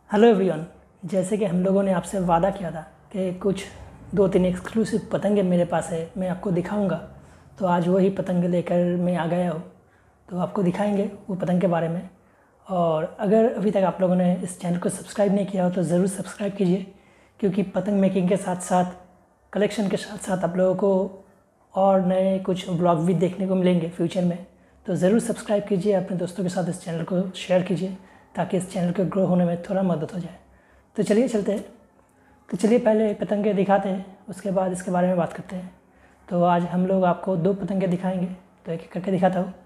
Hello everyone. जैसे कि हम लोगों ने आपसे वादा किया था कि कुछ 2-3 एक्सक्लूसिव पतंगे मेरे पास है, मैं आपको दिखाऊंगा। तो आज वही पतंग लेकर मैं आ गया हूँ, तो आपको दिखाएंगे वो पतंग के बारे में। और अगर अभी तक आप लोगों ने इस चैनल को सब्सक्राइब नहीं किया हो तो ज़रूर सब्सक्राइब कीजिए, क्योंकि पतंग मेकिंग के साथ साथ कलेक्शन के साथ साथ आप लोगों को और नए कुछ ब्लॉग भी देखने को मिलेंगे फ्यूचर में। तो ज़रूर सब्सक्राइब कीजिए, अपने दोस्तों के साथ इस चैनल को शेयर कीजिए ताकि इस चैनल के ग्रो होने में थोड़ा मदद हो जाए। तो चलिए चलते हैं। तो चलिए पहले पतंगे दिखाते हैं, उसके बाद इसके बारे में बात करते हैं। तो आज हम लोग आपको 2 पतंगे दिखाएंगे, तो एक एक करके दिखाता हूँ।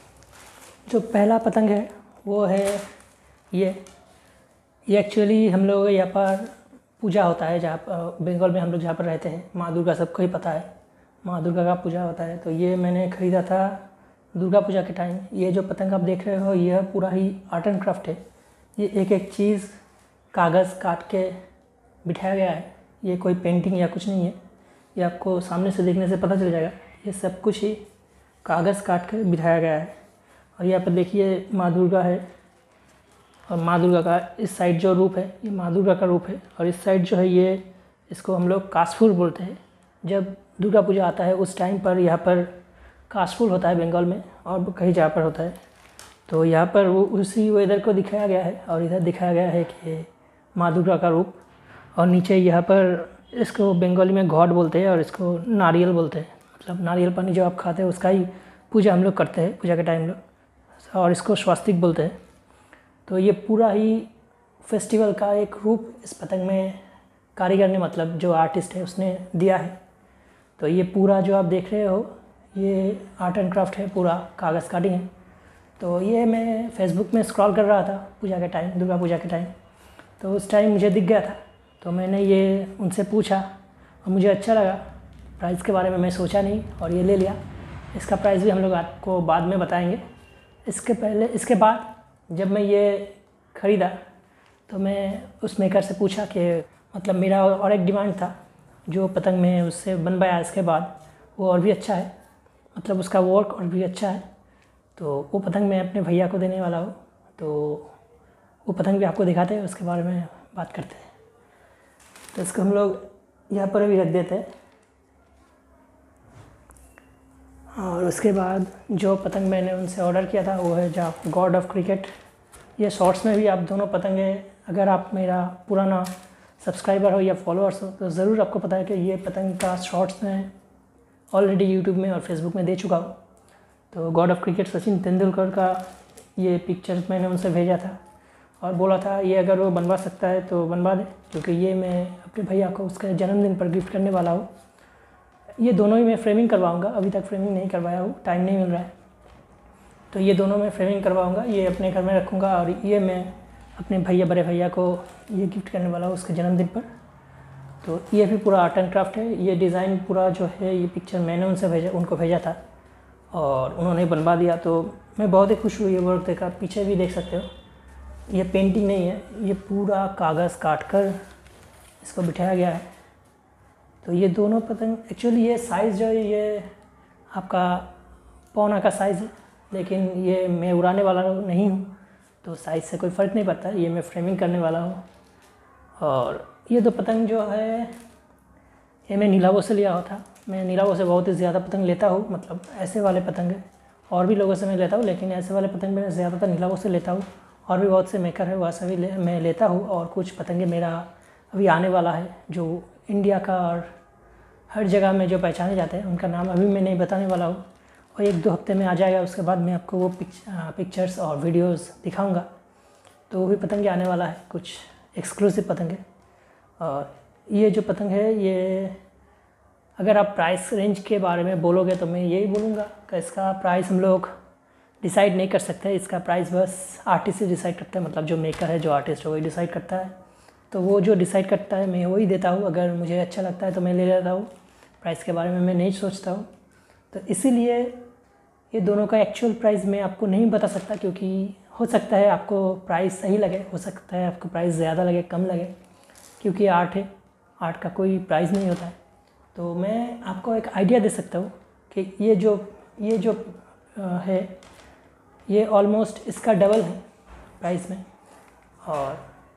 जो पहला पतंग है वो है ये एक्चुअली हम लोग यहाँ पर पूजा होता है, जहाँ पर बंगाल में हम लोग जहाँ पर रहते हैं, माँ दुर्गा सबको ही पता है, माँ दुर्गा का पूजा होता है। तो ये मैंने ख़रीदा था दुर्गा पूजा के टाइम। ये जो पतंग आप देख रहे हो यह पूरा ही आर्ट एंड क्राफ्ट है। ये एक एक चीज़ कागज़ काट के बिठाया गया है, ये कोई पेंटिंग या कुछ नहीं है। ये आपको सामने से देखने से पता चल जाएगा, ये सब कुछ ही कागज़ काट के बिठाया गया है। और यहाँ पर देखिए माँ दुर्गा है, और माँ दुर्गा का इस साइड जो रूप है ये माँ दुर्गा का रूप है, और इस साइड जो है ये इसको हम लोग कासफूल बोलते हैं। जब दुर्गा पूजा आता है उस टाइम पर यहाँ पर कासफूल होता है बंगाल में, और कहीं जहाँ पर होता है। तो यहाँ पर वो उसी वेदर को दिखाया गया है, और इधर दिखाया गया है कि माँ दुर्गा का रूप। और नीचे यहाँ पर इसको बंगाली में गॉड बोलते हैं, और इसको नारियल बोलते हैं, मतलब नारियल पानी जो आप खाते हैं उसका ही पूजा हम लोग करते हैं पूजा के टाइम लोग, और इसको स्वास्तिक बोलते हैं। तो ये पूरा ही फेस्टिवल का एक रूप इस पतंग में कारीगर ने, मतलब जो आर्टिस्ट है उसने दिया है। तो ये पूरा जो आप देख रहे हो ये आर्ट एंड क्राफ्ट है, पूरा कागज़ काटिंग है। तो ये मैं फेसबुक में स्क्रॉल कर रहा था पूजा के टाइम, दुर्गा पूजा के टाइम, तो उस टाइम मुझे दिख गया था। तो मैंने ये उनसे पूछा और मुझे अच्छा लगा। प्राइस के बारे में मैं सोचा नहीं और ये ले लिया। इसका प्राइस भी हम लोग आपको बाद में बताएंगे। इसके बाद जब मैं ये ख़रीदा तो मैं उस मेकर से पूछा कि मतलब मेरा और एक डिमांड था, जो पतंग में उससे बनवाया इसके बाद वो और भी अच्छा है, मतलब उसका वर्क और भी अच्छा है। तो वो पतंग मैं अपने भैया को देने वाला हूँ, तो वो पतंग भी आपको दिखाते हैं, उसके बारे में बात करते हैं। तो इसको हम लोग यहाँ पर भी रख देते हैं। और उसके बाद जो पतंग मैंने उनसे ऑर्डर किया था वो है गॉड ऑफ क्रिकेट। ये शॉर्ट्स में भी आप दोनों पतंगे, अगर आप मेरा पुराना सब्सक्राइबर हो या फॉलोअर्स हो तो ज़रूर आपको पता है कि ये पतंग का शॉर्ट्स में ऑलरेडी यूट्यूब में और फेसबुक में दे चुका हूँ। तो god of cricket Sachin Tendulkar का ये पिक्चर मैंने उनसे भेजा था, और बोला था ये अगर वो बनवा सकता है तो बनवा दे, क्योंकि ये मैं अपने भैया को उसके जन्मदिन पर गिफ्ट करने वाला हूँ। ये दोनों ही मैं फ्रेमिंग करवाऊँगा, अभी तक फ्रेमिंग नहीं करवाया हूँ, टाइम नहीं मिल रहा है। तो ये दोनों मैं फ्रेमिंग करवाऊँगा, ये अपने घर में रखूँगा, और ये मैं अपने बड़े भैया को ये गिफ्ट करने वाला हूँ उसके जन्मदिन पर। तो ये भी पूरा आर्ट एंड क्राफ्ट है। ये डिज़ाइन पूरा जो है, ये पिक्चर मैंने उनको भेजा था और उन्होंने बनवा दिया। तो मैं बहुत ही खुश हुई ये वर्क देखा। पीछे भी देख सकते हो, ये पेंटिंग नहीं है, ये पूरा कागज़ काट कर इसको बिठाया गया है। तो ये दोनों पतंग एक्चुअली ये साइज़ जो है ये आपका पौना का साइज़ है, लेकिन ये मैं उड़ाने वाला नहीं हूँ तो साइज़ से कोई फ़र्क नहीं पड़ता, ये मैं फ्रेमिंग करने वाला हूँ। और ये 2 पतंग जो है ये मैं नीलावो से लिया हुआ था। मैं नीलावो से बहुत ही ज़्यादा पतंग लेता हूँ, मतलब ऐसे वाले पतंग और भी लोगों से मैं लेता हूँ, लेकिन ऐसे वाले पतंग मैं ज़्यादातर नीलावो से लेता हूँ। और भी बहुत से मेकर है वहाँ से भी मैं लेता हूँ। और कुछ पतंगे मेरा अभी आने वाला है जो इंडिया का और हर जगह में जो पहचाने जाते हैं, उनका नाम अभी मैं नहीं बताने वाला हूँ, और 1-2 हफ्ते में आ जाएगा। उसके बाद मैं आपको वो पिक्चर्स और वीडियोज़ दिखाऊँगा। तो वो भी पतंगे आने वाला है, कुछ एक्सक्लूसिव पतंगे। और ये जो पतंग है ये अगर आप प्राइस रेंज के बारे में बोलोगे तो मैं यही बोलूँगा कि इसका प्राइस हम लोग डिसाइड नहीं कर सकते। इसका प्राइस बस आर्टिस्ट ही डिसाइड करता है, मतलब जो मेकर है, जो आर्टिस्ट है वही डिसाइड करता है। तो वो जो डिसाइड करता है मैं वही देता हूँ। अगर मुझे अच्छा लगता है तो मैं ले लेता हूँ, प्राइस के बारे में मैं नहीं सोचता हूँ। तो इसीलिए ये दोनों का एक्चुअल प्राइस मैं आपको नहीं बता सकता, क्योंकि हो सकता है आपको प्राइस सही लगे, हो सकता है आपको प्राइस ज़्यादा लगे, कम लगे, क्योंकि आर्ट है, आर्ट का कोई प्राइस नहीं होता है। तो मैं आपको एक आइडिया दे सकता हूँ कि ये जो है ये ऑलमोस्ट इसका डबल है प्राइस में। और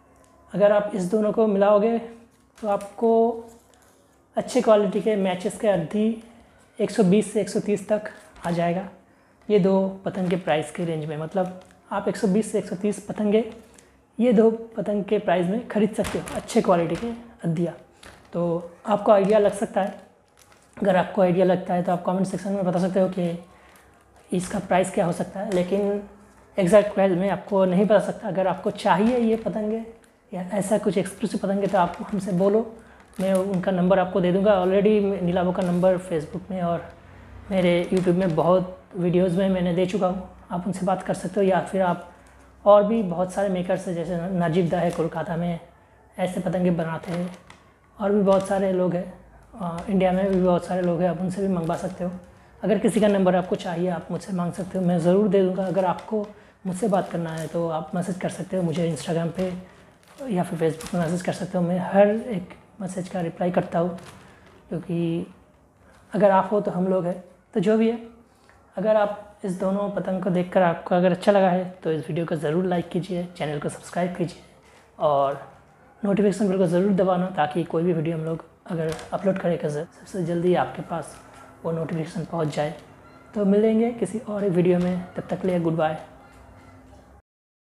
अगर आप इस दोनों को मिलाओगे तो आपको अच्छे क्वालिटी के मैचेस के अद्दी 120 से 130 तक आ जाएगा। ये दो पतंग के प्राइस के रेंज में, मतलब आप 120 से 130 पतंगे ये दो पतंग के प्राइस में ख़रीद सकते हो, अच्छे क्वालिटी के अद्दिया। तो आपको आइडिया लग सकता है। अगर आपको आइडिया लगता है तो आप कमेंट सेक्शन में बता सकते हो कि इसका प्राइस क्या हो सकता है, लेकिन एग्जैक्ट प्राइस में आपको नहीं बता सकता। अगर आपको चाहिए ये पतंगे या ऐसा कुछ एक्सक्लूसिव पतंगे तो आप हमसे बोलो, मैं उनका नंबर आपको दे दूंगा। ऑलरेडी नीलाबो का नंबर फेसबुक में और मेरे यूट्यूब में बहुत वीडियोस में मैंने दे चुका हूँ, आप उनसे बात कर सकते हो। या फिर आप और भी बहुत सारे मेकर्स हैं, जैसे नाजिब दा है कोलकाता में, ऐसे पतंगे बनाते हैं। और भी बहुत सारे लोग हैं, इंडिया में भी बहुत सारे लोग हैं, आप उनसे भी मंगवा सकते हो। अगर किसी का नंबर आपको चाहिए आप मुझसे मांग सकते हो, मैं ज़रूर दे दूँगा। अगर आपको मुझसे बात करना है तो आप मैसेज कर सकते हो मुझे इंस्टाग्राम पे या फिर फेसबुक पे मैसेज कर सकते हो। मैं हर एक मैसेज का रिप्लाई करता हूँ, क्योंकि अगर आप हो तो हम लोग हैं। तो जो भी है, अगर आप इस दोनों पतंग को देखकर आपको अगर अच्छा लगा है तो इस वीडियो को ज़रूर लाइक कीजिए, चैनल को सब्सक्राइब कीजिए और नोटिफिकेशन बेल को ज़रूर दबाना, ताकि कोई भी वीडियो हम लोग अगर अपलोड करें सबसे जल्दी आपके पास वो नोटिफिकेशन पहुंच जाए। तो मिलेंगे किसी और एक वीडियो में, तब तक के लिए गुड बाय।